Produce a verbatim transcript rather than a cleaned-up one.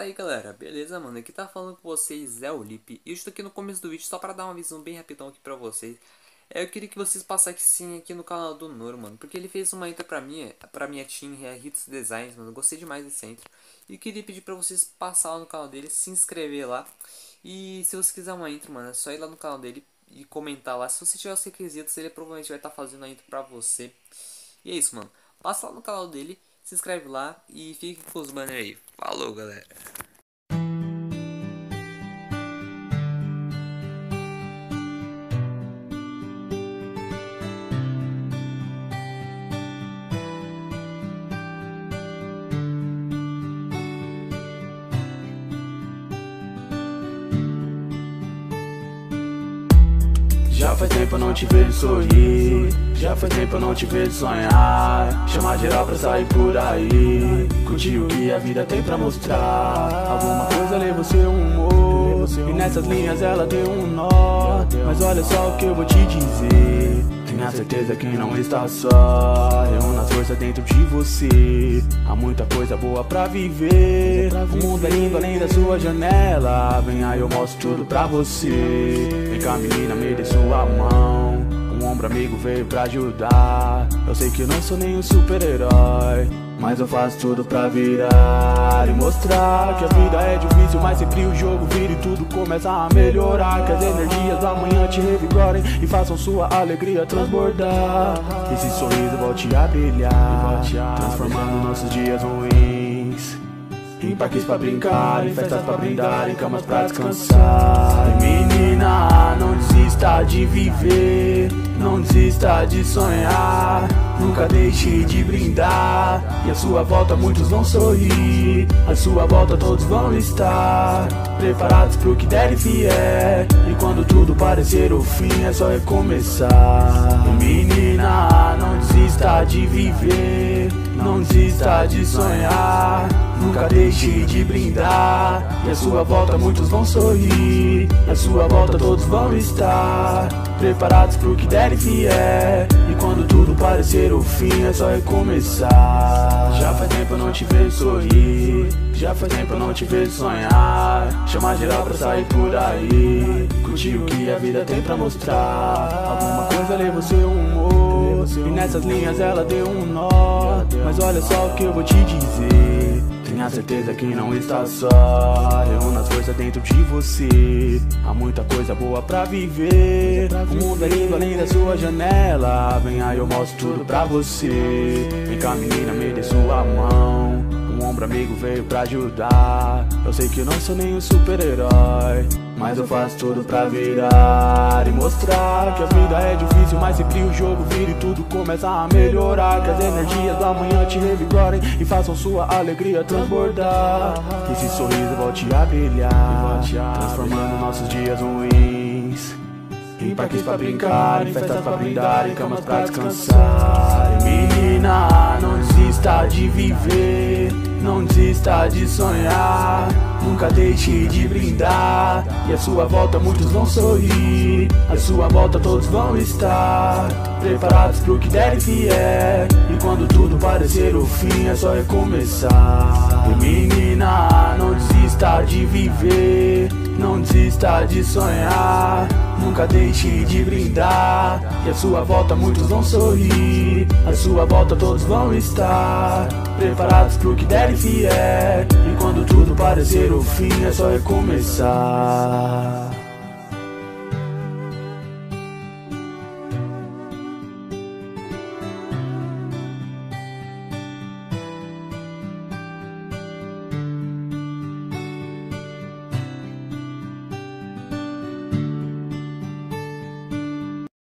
Fala aí galera, beleza mano? Aqui tá falando com vocês é o Lipe. E eu estou aqui no começo do vídeo só pra dar uma visão bem rapidão aqui pra vocês. é, Eu queria que vocês passassem aqui no canal do Noro, mano, porque ele fez uma intro pra minha, pra minha team, é Hits Designs, mano. Eu gostei demais desse intro. E queria pedir pra vocês passar lá no canal dele, se inscrever lá. E se você quiser uma intro, mano, é só ir lá no canal dele e comentar lá. Se você tiver os requisitos, ele provavelmente vai estar tá fazendo a intro pra você. E é isso, mano. Passa lá no canal dele, se inscreve lá e fique com os banners aí. Falou, galera. Já faz tempo eu não te vejo sorrir, já faz tempo eu não te vejo sonhar. Chama geral pra sair por aí, curtir o que a vida tem pra mostrar. Alguma coisa leva seu humor, e nessas linhas ela deu um nó. Mas olha só o que eu vou te dizer, tenha certeza que não está só. Reúna as forças dentro de você, há muita coisa boa pra viver. O mundo é lindo além da sua janela, vem aí eu mostro tudo pra você. Vem cá menina, me dê sua mão, um ombro amigo veio pra ajudar. Eu sei que eu não sou nenhum super-herói, mas eu faço tudo pra virar e mostrar que a vida é difícil, mas sempre o jogo vira e tudo começa a melhorar. Que as energias da manhã te revigorem e façam sua alegria transbordar. Esse sorriso volte a brilhar, transformando nossos dias ruins em parques pra brincar, em festas pra brindar, em camas pra descansar. E menina, não desista de viver, não desista de sonhar, nunca deixe de brindar. E à sua volta muitos vão sorrir, à sua volta todos vão estar preparados pro que der e vier. E quando tudo parecer o fim é só recomeçar. E menina, não desista de viver, não desista de sonhar, nunca deixe de brindar. E à sua volta muitos vão sorrir, à sua volta todos vão estar preparados pro que der e vier. E quando tudo parecer o fim é só recomeçar. Já faz tempo eu não te vejo sorrir, já faz tempo eu não te vejo sonhar. Chama geral pra sair por aí, curtir o que a vida tem pra mostrar. Alguma coisa leva o seu humor, e nessas linhas ela deu um nó. Mas olha só o que eu vou te dizer, tenha certeza que não está só. Reúna as forças dentro de você, há muita coisa boa pra viver. O mundo é lindo além da sua janela, vem aí eu mostro tudo pra você. Vem cá menina, me dê sua mão, um ombro amigo veio pra ajudar. Eu sei que eu não sou nenhum super-herói, mas eu faço tudo pra virar e mostrar que a vida é difícil, mas sempre o jogo vira e tudo começa a melhorar. Que as energias da manhã te revigorem e façam sua alegria transbordar. Que esse sorriso volte a brilhar, transformando nossos dias ruins em parques pra brincar, em festas pra brindar, em camas pra descansar. E menina, não desista de viver, não desista de sonhar, nunca deixe de brindar. E à sua volta muitos vão sorrir, à sua volta todos vão estar preparados pro que der e vier. E quando tudo parecer o fim é só recomeçar. E menina, não desista de viver, não desista de sonhar, nunca deixe de brindar. E à sua volta muitos vão sorrir, à sua volta todos vão estar preparados pro que der e vier. E quando tudo parecer o fim é só recomeçar.